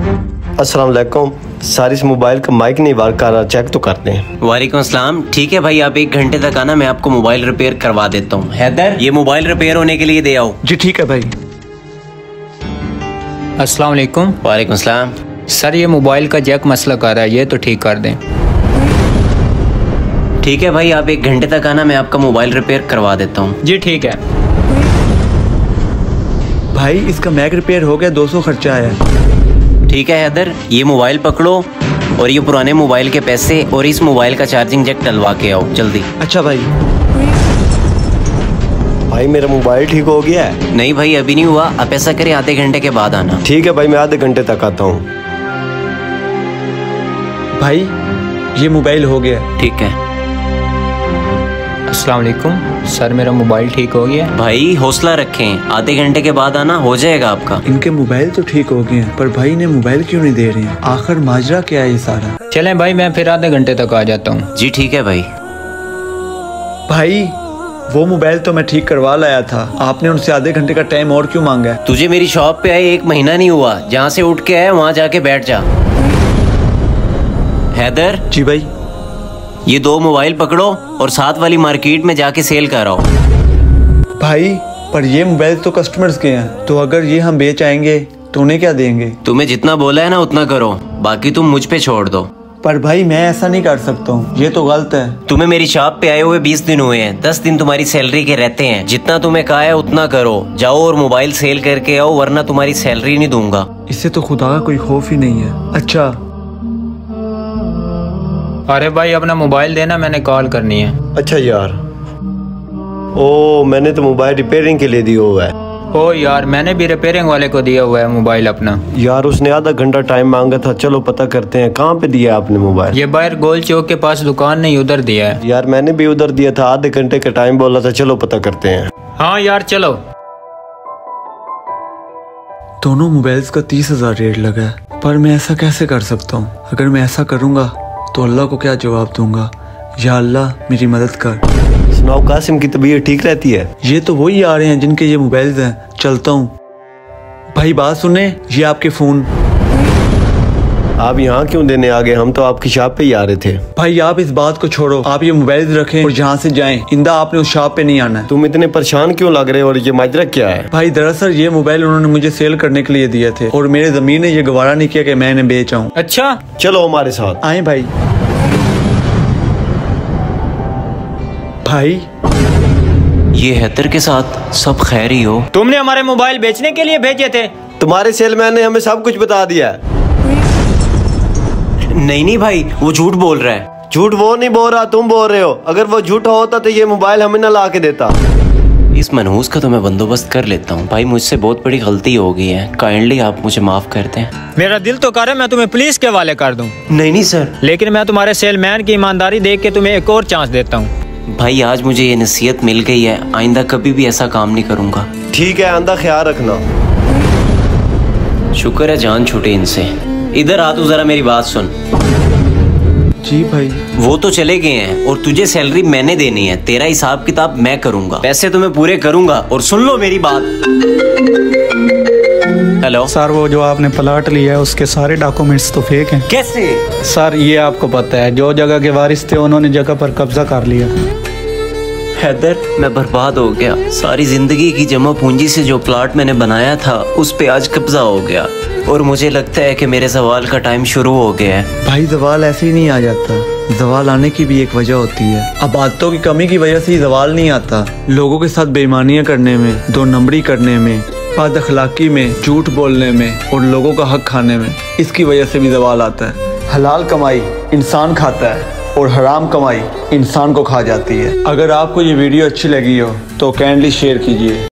अस्सलाम वालेकुम सर, इस मोबाइल का माइक नहीं वर्क कर रहा, चेक तो करते हैं। वालेकुम अस्सलाम। ठीक है भाई, आप 1 घंटे तक आना, मैं आपको मोबाइल रिपेयर करवा देता हूँ। हैदर, ये मोबाइल रिपेयर होने के लिए दे आओ। जी ठीक है भाई। अस्सलाम वालेकुम। वालेकुम अस्सलाम। सर ये मोबाइल का जैक मसला कर रहा है, ये तो ठीक कर दें। ठीक है भाई, आप 1 घंटे तक आना, मैं आपका मोबाइल रिपेयर करवा देता हूँ। जी ठीक है। भाई इसका मैक रिपेयर हो गया, 200 खर्चा आया। ठीक है हैदर, ये मोबाइल पकड़ो और ये पुराने मोबाइल के पैसे और इस मोबाइल का चार्जिंग जैक डलवा के आओ जल्दी। अच्छा भाई। भाई मेरा मोबाइल ठीक हो गया है? नहीं भाई, अभी नहीं हुआ। आप ऐसा करें, आधे घंटे के बाद आना। ठीक है भाई, मैं आधे घंटे तक आता हूँ। भाई ये मोबाइल हो गया। ठीक है। अस्सलाम वालेकुम सर, मेरा मोबाइल ठीक हो गया। भाई हौसला रखें, आधे घंटे के बाद आना, हो जाएगा आपका। इनके मोबाइल तो ठीक हो गए हैं, पर भाई ने मोबाइल क्यों नहीं दे रहे हैं? आखिर माजरा क्या है ये सारा? चलें भाई, मैं फिर आधे घंटे तक आ जाता हूँ। जी ठीक है भाई। भाई वो मोबाइल तो मैं ठीक करवा लाया था, आपने उनसे आधे घंटे का टाइम और क्यों मांगा है? तुझे मेरी शॉप पे आए 1 महीना नहीं हुआ, जहाँ से उठ के आया वहाँ जाके बैठ जा। हैदर। जी भाई। ये 2 मोबाइल पकड़ो और साथ वाली मार्केट में जाके सेल कराओ। भाई पर ये मोबाइल तो कस्टमर्स के हैं, तो अगर ये हम बेच आएंगे तो उन्हें क्या देंगे? तुम्हें जितना बोला है ना उतना करो, बाकी तुम मुझ पे छोड़ दो। पर भाई मैं ऐसा नहीं कर सकता हूँ, ये तो गलत है। तुम्हें मेरी शॉप पे आए हुए 20 दिन हुए हैं, 10 दिन तुम्हारी सैलरी के रहते हैं। जितना तुम्हें कहा है उतना करो, जाओ और मोबाइल सेल करके आओ, वरना तुम्हारी सैलरी नहीं दूंगा। इससे तो खुदा का कोई खौफ ही नहीं है। अच्छा। अरे भाई अपना मोबाइल देना, मैंने कॉल करनी है। अच्छा यार, ओ मैंने तो मोबाइल रिपेयरिंग के लिए दिया हुआ है। ओ यार, मैंने भी रिपेयरिंग वाले को दिया हुआ है मोबाइल अपना। यार उसने आधा घंटा टाइम मांगा था, चलो पता करते हैं कहाँ पे दिया आपने मोबाइल। ये बाहर गोल चौक के पास दुकान नहीं, उधर दिया है। यार मैंने भी उधर दिया था, आधे घंटे का टाइम बोला था, चलो पता करते हैं। हाँ यार चलो। दोनों मोबाइल्स का 30,000 रेट लगा है, पर मैं ऐसा कैसे कर सकता हूँ? अगर मैं ऐसा करूँगा तो अल्लाह को क्या जवाब दूंगा? या अल्लाह मेरी मदद कर। सुनाओ, कासिम की तबीयत ठीक रहती है? ये तो वही आ रहे हैं जिनके ये मोबाइल्स हैं, चलता हूँ। भाई बात सुने, ये आपके फोन। आप यहाँ क्यों देने आ गए? हम तो आपकी शॉप पे ही आ रहे थे। भाई आप इस बात को छोड़ो, आप ये मोबाइल्स रखें और यहाँ से जाएं। इंदा आपने उस शॉप पे नहीं आना है। तुम इतने परेशान क्यों लग रहे हो और ये माजरा क्या है? भाई दरअसल ये मोबाइल उन्होंने मुझे सेल करने के लिए दिए थे और मेरे ज़मीन ने ये गवारा नहीं किया कि मैं इन्हें बेच आऊँ। अच्छा चलो हमारे साथ आए भाई। भाई ये हैदर के साथ सब खैर ही हो? तुमने हमारे मोबाइल बेचने के लिए भेजे थे? तुम्हारे सेलमैन ने हमें सब कुछ बता दिया है। नहीं भाई, वो झूठ बोल रहा है। झूठ वो नहीं बोल रहा, तुम बोल रहे हो। अगर वो झूठा होता तो ये मोबाइल हमें ना ला के देता। इस मनहूस का तो मैं बंदोबस्त कर लेता हूँ। भाई मुझसे बहुत बड़ी गलती हो गई है, काइंडली आप मुझे माफ कर दें। मेरा दिल तो कर रहा है मैं तुम्हें पुलिस के हवाले कर दूं। नहीं सर। लेकिन मैं तुम्हारे सेलमैन की ईमानदारी देख के तुम्हें एक और चांस देता हूँ। भाई आज मुझे ये नसीहत मिल गई है, आइंदा कभी भी ऐसा काम नहीं करूँगा। ठीक है, आंदा ख्याल रखना। शुक्र है जान छूटे इनसे। इधर आ, तू जरा मेरी बात सुन। जी भाई। वो तो चले गए हैं और तुझे सैलरी मैंने देनी है, तेरा हिसाब किताब मैं करूंगा, पैसे तो मैं पूरे करूंगा। और सुन लो मेरी बात। हेलो सर, वो जो आपने प्लाट लिया है उसके सारे डॉक्यूमेंट्स तो फेक हैं। कैसे? सर ये आपको पता है, जो जगह के वारिस थे उन्होंने जगह पर कब्जा कर लिया। हैदर, मैं बर्बाद हो गया। सारी जिंदगी की जमा पूंजी से जो प्लाट मैंने बनाया था उस पे आज कब्जा हो गया और मुझे लगता है कि मेरे सवाल का टाइम शुरू हो गया है। भाई जवाल ऐसे ही नहीं आ जाता, जवाल आने की भी एक वजह होती है। अब आदतों की कमी की वजह से ही जवाल नहीं आता। लोगों के साथ बेईमानियां करने में, 2 नंबरी करने में, बद अखलाकी में, झूठ बोलने में और लोगों का हक खाने में, इसकी वजह से भी जवाल आता है। हलाल कमाई इंसान खाता है और हराम कमाई इंसान को खा जाती है। अगर आपको ये वीडियो अच्छी लगी हो तो काइंडली शेयर कीजिए।